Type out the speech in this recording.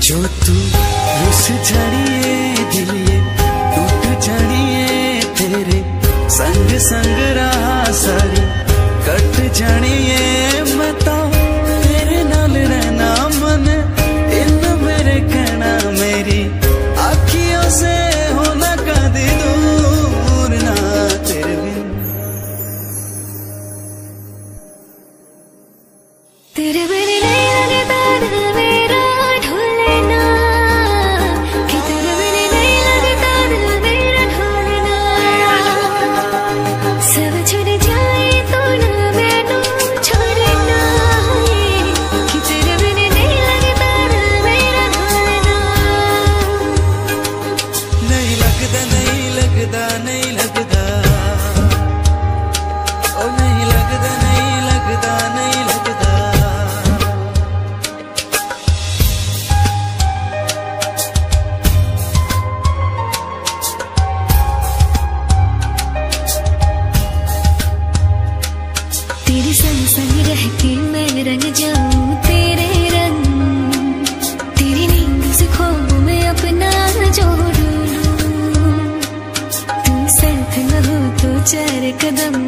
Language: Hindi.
जो तू रुस जानिए दिल ये टूट जानिए तेरे संग संग रहा सारी कट जानिए मैं तो तेरे नाल रहना मन इन मेरे कहना मेरी आँखियों से होना कदी दूर ना तेरे बिन तेरे बिन नहीं लगता दिल मेरा ढोलना कि तेरे बिन नहीं लगता दिल मेरा ढोलना सब छूट जाए तो ना मैनू छोड़ना कि तेरे बिन नहीं लगता दिल मेरा ढोलना नहीं लगता नहीं लगता नहीं लगता ओ नहीं लगता नहीं लगता नहीं लगता तेरे संग संग रह के मैं रंग जाऊं तेरे रंग तेरी नींद से ख्वाब में अपना जोड़ लूं तू साथ न हो तो चार कदम